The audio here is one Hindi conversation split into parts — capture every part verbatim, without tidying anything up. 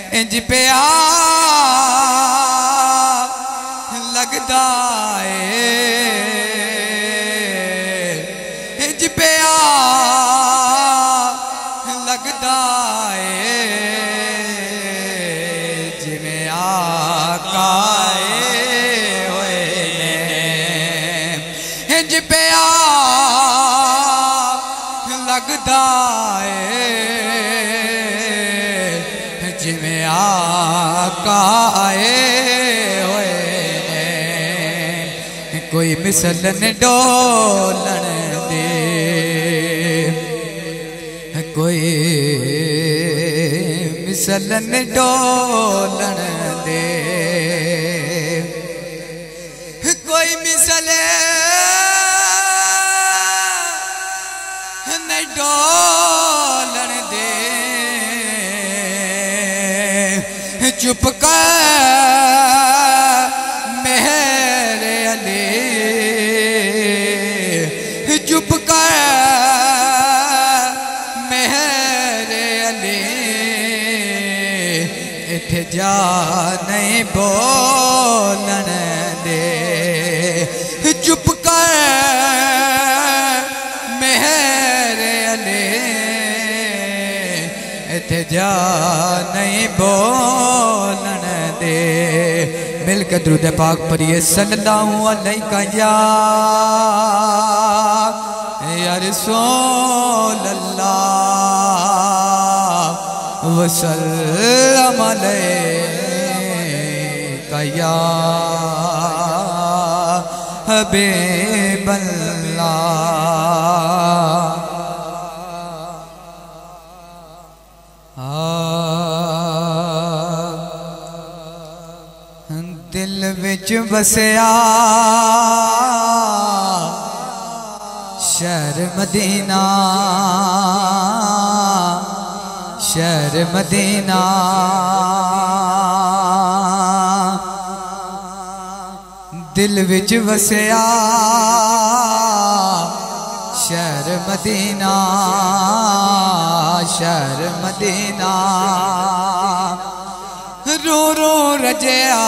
इंज पिया लगदा है, इंज पिया लगदा है जिवें आका होए ने। इंज पिया लगदा है जिवें आका होए ने। कोई मिसलन डोलन दे, कोई मिसलन डोलन दे, कोई मिसल डोलन दे। चुप कर मेरे अली, चुप कर मेरे अली, इत्थे जा नहीं बोलन दे। चुप कर मेरे अली, इत्थे जा नहीं बोलन दे। मिलकर दुरूद पाक पढ़िए सल्लल्लाहु अलैहि या रसूल अल्लाह वसल्लम अलैका या हबीब अल्लाह। दिल विच बसया शहर मदीना, शहर मदीना। दिल विच बसया शहर मदीना, शहर मदीना। रो रो रजया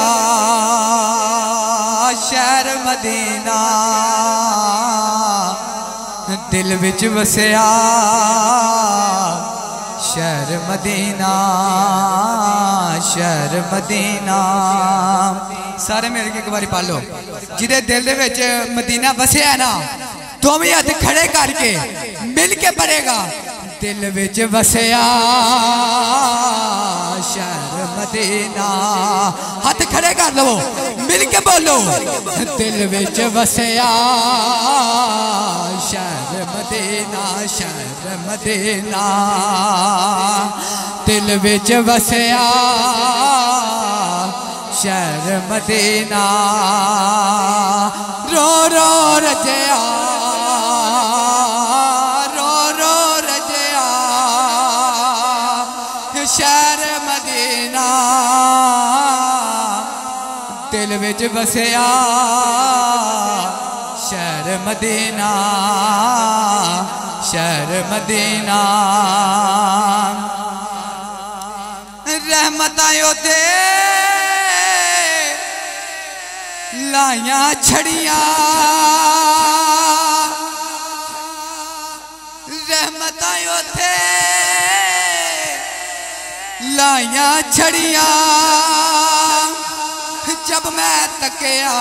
शहर मदीना, दिल विच वसया शहर मदीना, शहर मदीना। सारे मिल के एक बारी पढ़ लो। जिदे दिल दे विच मदीना वसया ना, दोवें हथ खड़े करके मिल के पढ़ेगा। दिल विच वसया शहर मदीना, हाथ खड़े कर लो मिल के बोलो। दिल विच वसया शहर मदीना, शहर मदीना। दिल विच वसया शहर मदीना। रो रो रजया, शहर मदीना। दिल विच बसया शहर मदीना, शहर मदीना। रहमतां ओते लाइयां छड़ियां, रहमतां ओते लाइयां छड़ियां। जब मैं तकिया,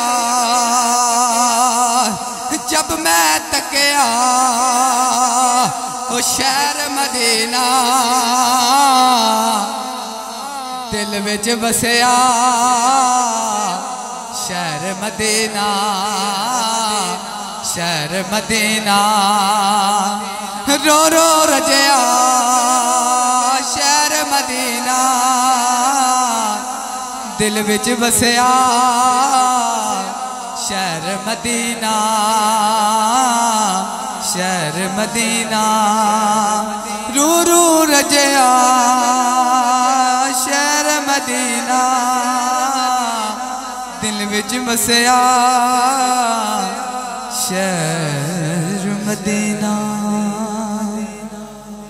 जब मैं तकिया ओ शहर मदीना। दिल विच बसया शहर मदीना, शहर मदीना। रो रो रजया शहर मदीना, दिल विच बसया शहर मदीना, शहर मदीना। रू रू रजया शहर मदीना, दिल विच बसया शहर मदीना।